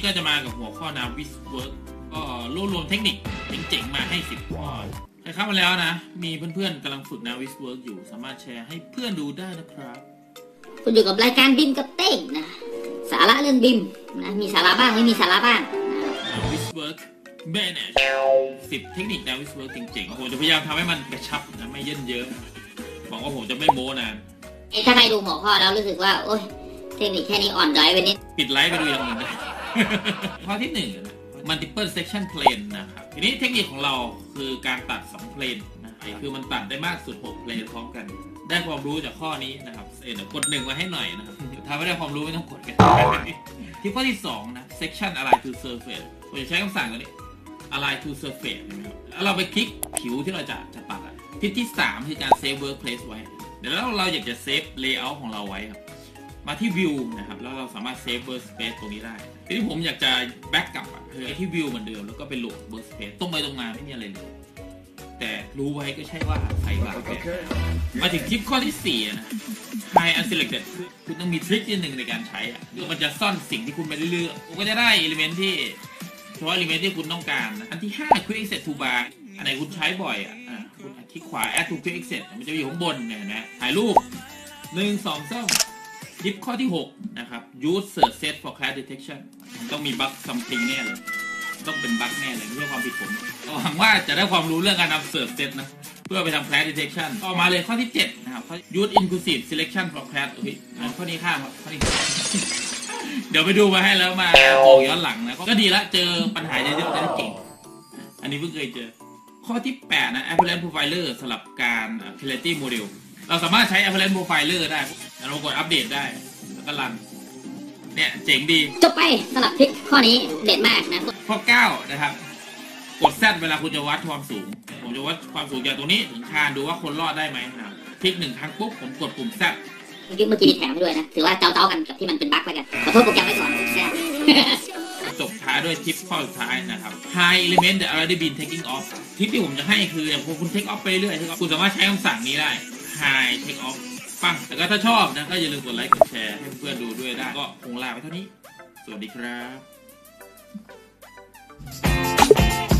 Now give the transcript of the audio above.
ก็จะมากับหัวข้อ Navis Work ก็รวบรวมเทคนิคเจ๋งๆมาให้10ข้อใครเข้ามาแล้วนะมีเพื่อนๆกำลังฝึก Navis Work อยู่สามารถแชร์ให้เพื่อนดูได้นะครับคุณอยู่กับรายการบิมกับเต้งนะสาระเรื่องบิมนะมีสาระบ้างไม่มีสาระบ้าง Navis Work Manage 10 เทคนิค Navis Work เจ๋งๆผมจะพยายามทำให้มันกระชับนะไม่เยินเยอะบอกว่าผมจะไม่โม้นะถ้าใครดูหัวข้อแล้วรู้สึกว่าโอ๊ยเทคนิคแค่นี้อ่อนด้อยไปนิดปิดไลฟ์ไปดูอย่างอื่นได้ ข้อที่1นะ multiple section plane นะครับทีนี้เทคนิคของเราคือการตัด2 plane นะคือมันตัดได้มากสุด6 plane พร้อมกันได้ความรู้จากข้อนี้นะครับกด1มาให้หน่อยนะครับถ้าไม่ได้ความรู้ไม่ต้องกดกันที่ข้อที่2นะ section align to surface ผมจะใช้คำสั่งตัวนี้ align to surface นะครับแล้วเราไปคลิกผิวที่เราจะตัดทิศที่3คือการ save workplace ไว้เดี๋ยวเราอยากจะเซฟ layout ของเราไว้ครับมาที่ view นะครับแล้วเราสามารถ save workspace ตรงนี้ได้ทีนี้ผมอยากจะ back กลับคือที่ view เหมือนเดิมแล้วก็ไปโหลด workspace ตรงไปตรงมาไม่มีอะไรเลยแต่รู้ไว้ก็ใช่ว่าใครบ้างมาถึงคลิปข้อที่4นะ hide unselected คุณต้องมีทริคนิดนึงในการใช้คือมันจะซ่อนสิ่งที่คุณไม่ได้เลือกคุณก็จะได้ element ที่เฉพาะ element ที่คุณต้องการอันที่5 quick access toolbar อันไหนคุณใช้บ่อยคุณคลิกขวา add to quick access มันจะอยู่ข้างบนเนี่ยนะถ่ายรูป1 2 3คลิปข้อที่6นะครับ use search set for class detection ต้องมีบั๊ก something แน่เลยต้องเป็นบั๊กแน่เลยไม่ใช่ความผิดผมหวังว่าจะได้ความรู้เรื่องการทำ search set นะเพื่อไปทำ class detection ต่อมาเลยข้อที่7นะครับ use inclusive selection for class ข้อนี้ข้ามครับข้อนี้ เดี๋ยวไปดูมาให้แล้วมาบอกย้อนหลังนะก็ดีละเจอปัญหาเยอะๆได้เก่งอันนี้เพิ่งเคยเจอข้อที่8นะ Apparent Profiler สำหรับการ Clarity Model เราสามารถใช้ Apparent Profiler ได้เรากดอัปเดตได้แล้วก็รันเนี่ยเจ๋งดีจบไปสำหรับทริคข้อนี้เด็ดมากนะข้อ9นะครับกด Z เวลาคุณจะวัดความสูงผมจะวัดความสูงจากตรงนี้ถึงคานดูว่าคนรอดได้ไหมนะครับคลิก1 ครั้งปุ๊บผมกดปุ่ม Z เมื่อกี้มีแถมด้วยนะถือว่าเจ้ากันกับที่มันเป็นบั๊กไปกันขอโทษโปรแกรมไว้ก่อนแซ่จบท้ายด้วยทิปข้อสุดท้ายนะครับ High element that already been taking off ทิปที่ผมจะให้คืออย่างพอคุณ take off ไปเรื่อยๆคุณสามารถใช้คำสั่งนี้ได้ High take off ปังแต่ก็ถ้าชอบนะก็อย่าลืมกดไลค์กดแชร์ให้เพื่อนดูด้วยได้ก็คงลาไปเท่านี้สวัสดีครับ